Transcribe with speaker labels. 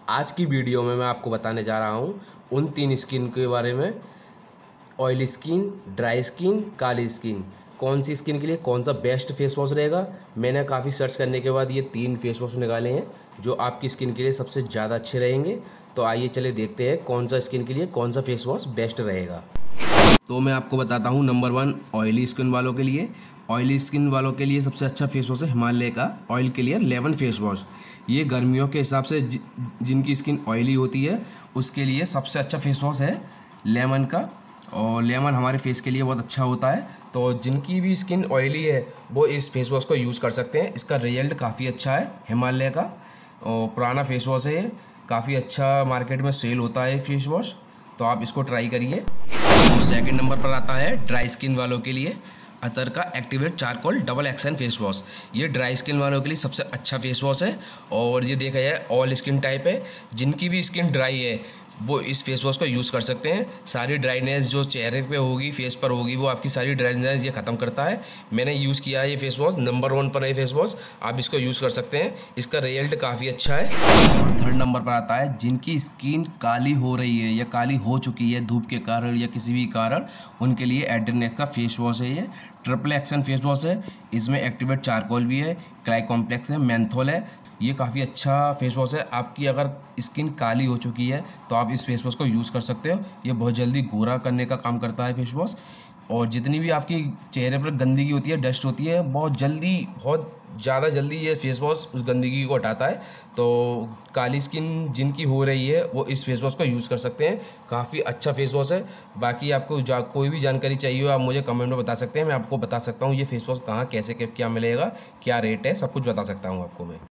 Speaker 1: आज की वीडियो में मैं आपको बताने जा रहा हूँ उन 3 स्किन के बारे में। ऑयली स्किन, ड्राई स्किन, काली स्किन, कौन सी स्किन के लिए कौन सा बेस्ट फेस वॉश रहेगा। मैंने काफ़ी सर्च करने के बाद ये 3 फेस वॉश निकाले हैं जो आपकी स्किन के लिए सबसे ज़्यादा अच्छे रहेंगे। तो आइए चले देखते हैं कौन सा स्किन के लिए कौन सा फेस वॉश बेस्ट रहेगा। तो मैं आपको बताता हूँ, नंबर 1 ऑयली स्किन वालों के लिए। ऑयली स्किन वालों के लिए सबसे अच्छा फेस वॉश है हिमालय का oil clear lemon face wash. ये गर्मियों के हिसाब से जिनकी स्किन ऑयली होती है उसके लिए सबसे अच्छा फेस वॉश है लेमन का। और लेमन हमारे फेस के लिए बहुत अच्छा होता है, तो जिनकी भी स्किन ऑयली है वो इस फेस वॉश को यूज़ कर सकते हैं। इसका रिजल्ट काफ़ी अच्छा है, हिमालय का और पुराना फेस वॉश है ये, काफ़ी अच्छा मार्केट में सेल होता है फेस वॉश, तो आप इसको ट्राई करिए। तो सेकंड नंबर पर आता है ड्राई स्किन वालों के लिए अतर का activate charcoal double action face wash. ये ड्राई स्किन वालों के लिए सबसे अच्छा फेस वॉश है और ये देखा जाए ऑल स्किन टाइप है। जिनकी भी स्किन ड्राई है वो इस फेस वॉश को यूज़ कर सकते हैं। सारी ड्राइनेस जो चेहरे पे होगी, फेस पर होगी, वो आपकी सारी ड्राइनेस ये ख़त्म करता है। मैंने यूज़ किया है ये फेस वॉश, नंबर 1 पर है फेस वॉश, आप इसको यूज़ कर सकते हैं। इसका रिजल्ट काफ़ी अच्छा है। और थर्ड नंबर पर आता है जिनकी स्किन काली हो रही है या काली हो चुकी है धूप के कारण या किसी भी कारण, उनके लिए एड्रेनेक का फेस वॉश है। ये ट्रिपल एक्शन फेस वॉश है, इसमें एक्टिवेट चारकोल भी है, क्लाई कॉम्प्लेक्स है, मेंथोल है। ये काफ़ी अच्छा फेस वॉश है। आपकी अगर स्किन काली हो चुकी है तो आप इस फेस वॉश को यूज़ कर सकते हो। ये बहुत जल्दी गोरा करने का काम करता है फेस वॉश। और जितनी भी आपकी चेहरे पर गंदगी होती है, डस्ट होती है, बहुत ज़्यादा जल्दी ये फेस वॉश उस गंदगी को हटाता है। तो काली स्किन जिनकी हो रही है वो इस फेस वॉश को यूज़ कर सकते हैं। काफ़ी अच्छा फेस वॉश है। बाकी आपको कोई भी जानकारी चाहिए हो आप मुझे कमेंट में बता सकते हैं, मैं आपको बता सकता हूँ ये फेस वॉश कहाँ कैसे क्या मिलेगा, क्या रेट है, सब कुछ बता सकता हूँ आपको मैं।